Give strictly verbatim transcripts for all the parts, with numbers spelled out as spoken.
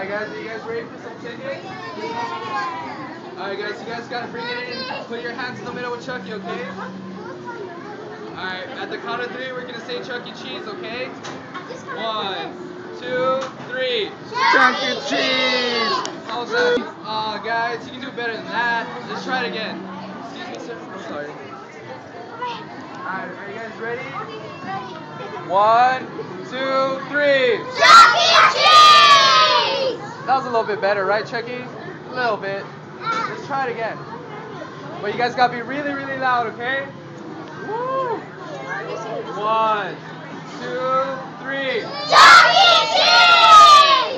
Alright guys, are you guys ready for some tickets? Alright guys, you guys gotta bring it in. Put your hands in the middle with Chucky, okay? Alright, at the count of three, we're gonna say Chucky Cheese, okay? One, two, three. Chucky Cheese! How's that? Uh, guys, you can do better than that. Let's try it again. Excuse me, sir. I'm sorry. Alright, are you guys ready? One, two, three. Chucky Cheese! That was a little bit better, right, Chucky? A little bit. Let's try it again. But you guys gotta be really, really loud, okay? Woo! One, two, three. Chucky Cheese!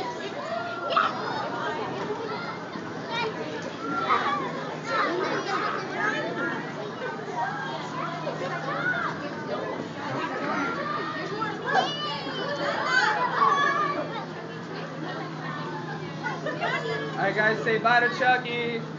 Alright guys, say bye to Chucky.